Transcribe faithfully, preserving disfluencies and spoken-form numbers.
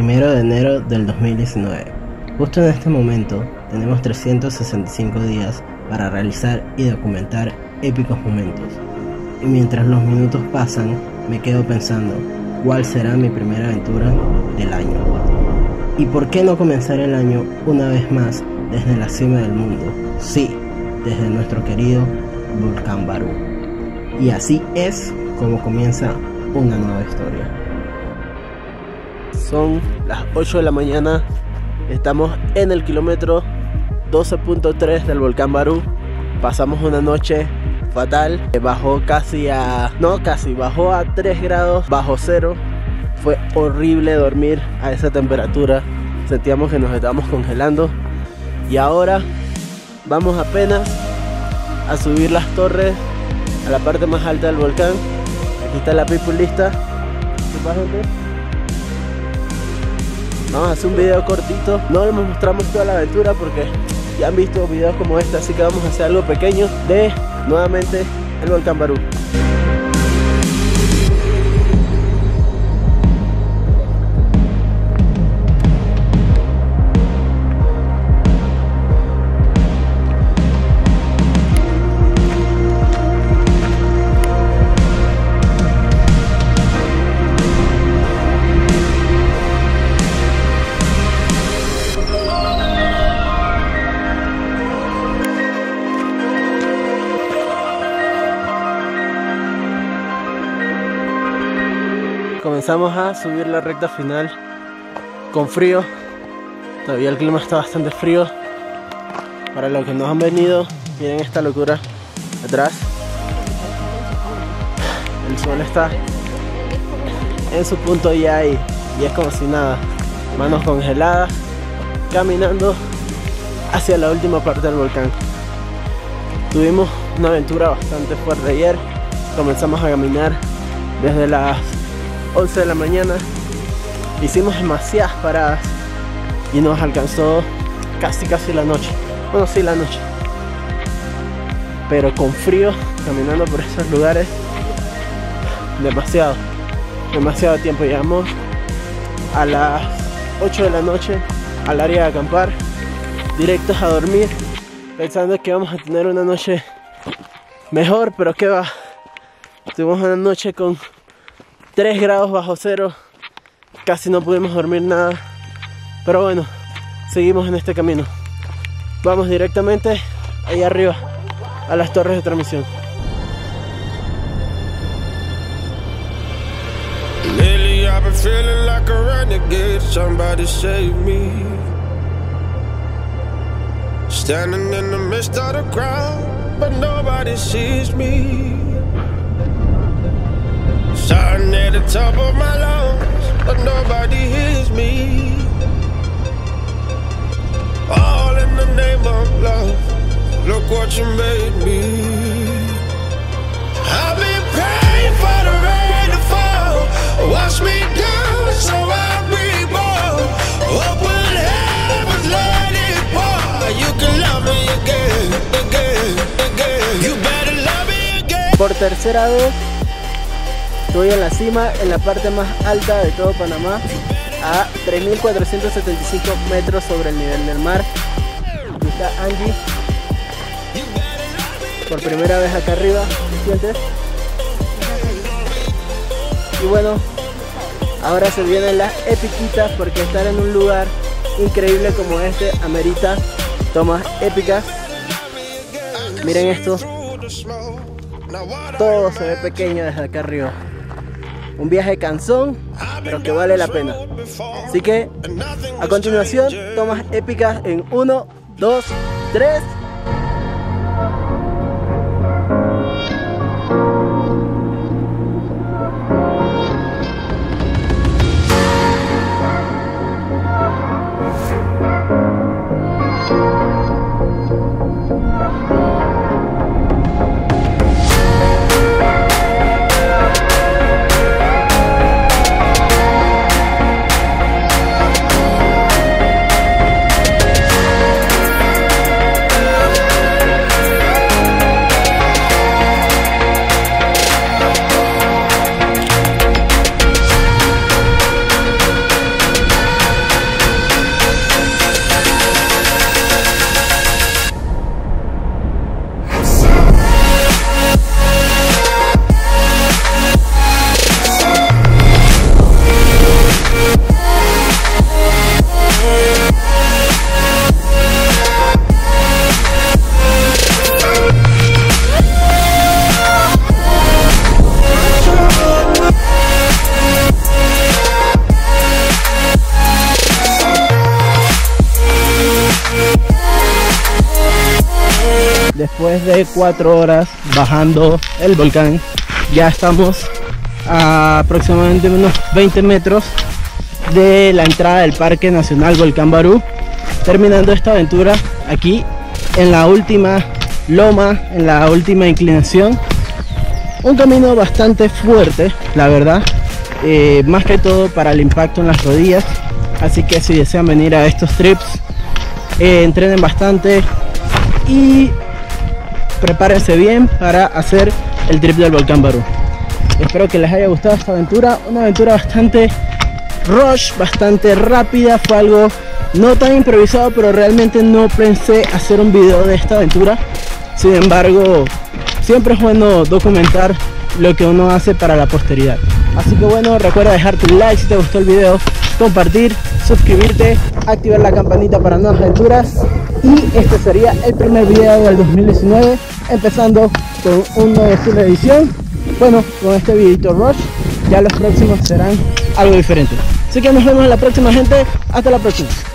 primero de enero del dos mil diecinueve. Justo en este momento tenemos trescientos sesenta y cinco días para realizar y documentar épicos momentos. Y mientras los minutos pasan, me quedo pensando, ¿cuál será mi primera aventura del año? ¿Y por qué no comenzar el año una vez más desde la cima del mundo? Sí, desde nuestro querido Volcán Barú. Y así es como comienza una nueva historia. Son las ocho de la mañana, estamos en el kilómetro doce punto tres del Volcán Barú. Pasamos una noche fatal, bajó casi a... no casi, bajó a tres grados bajo cero. Fue horrible dormir a esa temperatura, sentíamos que nos estábamos congelando. Y ahora vamos apenas a subir las torres a la parte más alta del volcán. Aquí está la people lista. ¿Qué pasa, gente? Vamos a hacer un video cortito, no les mostramos toda la aventura porque ya han visto videos como este, así que vamos a hacer algo pequeño de nuevamente el Volcán Barú. Comenzamos a subir la recta final con frío. Todavía el clima está bastante frío. Para los que nos han venido, miren esta locura atrás. El sol está en su punto ya y, y es como si nada. Manos congeladas, caminando hacia la última parte del volcán. Tuvimos una aventura bastante fuerte ayer. Comenzamos a caminar desde las once de la mañana, hicimos demasiadas paradas y nos alcanzó casi casi la noche. Bueno, sí, la noche, pero con frío, caminando por esos lugares, demasiado demasiado tiempo. Llegamos a las ocho de la noche al área de acampar, directos a dormir, pensando que vamos a tener una noche mejor, pero que va, tuvimos una noche con tres grados bajo cero, casi no pudimos dormir nada, pero bueno, seguimos en este camino. Vamos directamente ahí arriba a las torres de transmisión. Lately I've been feeling like a renegade, somebody save me. Standing in the midst of the crowd, but nobody sees me. Shouting at the top of my lungs, but nobody hears me. All in the name of love, look what you made me. I've been praying for the rain to fall, wash me down so I'm reborn. Open heavens, let it pour. You can love me again, again, again. You better love me again. Por tercera vez estoy en la cima, en la parte más alta de todo Panamá, a tres mil cuatrocientos setenta y cinco metros sobre el nivel del mar. Aquí está Angie, por primera vez acá arriba, ¿te sientes? Y bueno, ahora se vienen las epiquitas porque estar en un lugar increíble como este amerita tomas épicas. Miren esto, todo se ve pequeño desde acá arriba. Un viaje cansón, pero que vale la pena. Así que, a continuación, tomas épicas en uno, dos, tres. después de cuatro horas bajando el volcán, ya estamos a aproximadamente unos veinte metros de la entrada del Parque Nacional Volcán Barú, terminando esta aventura aquí en la última loma, en la última inclinación. Un camino bastante fuerte, la verdad, eh, más que todo para el impacto en las rodillas, así que si desean venir a estos trips, eh, entrenen bastante y prepárense bien para hacer el trip del Volcán Barú. Espero que les haya gustado esta aventura, una aventura bastante rush, bastante rápida. Fue algo no tan improvisado, pero realmente no pensé hacer un video de esta aventura. Sin embargo, siempre es bueno documentar lo que uno hace para la posteridad. Así que bueno, recuerda dejar tu like si te gustó el video, compartir, suscribirte, activar la campanita para nuevas aventuras. Y este sería el primer video del dos mil diecinueve, empezando con un nuevo estilo de edición. Bueno, con este videito rush, ya los próximos serán algo diferente. Así que nos vemos en la próxima, gente. Hasta la próxima.